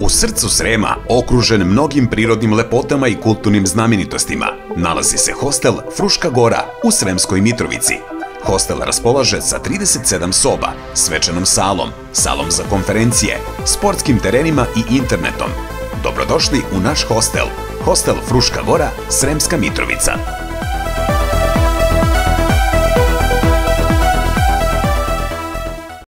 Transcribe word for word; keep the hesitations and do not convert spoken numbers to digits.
U srcu Srema, okružen mnogim prirodnim lepotama i kulturnim znamenitostima, nalazi se hostel Fruška Gora u Sremskoj Mitrovici. Hostel raspolaže sa trideset sedam soba, svečanom salom, salom za konferencije, sportskim terenima i internetom. Dobrodošli u naš hostel. Hostel Fruška Gora, Sremska Mitrovica.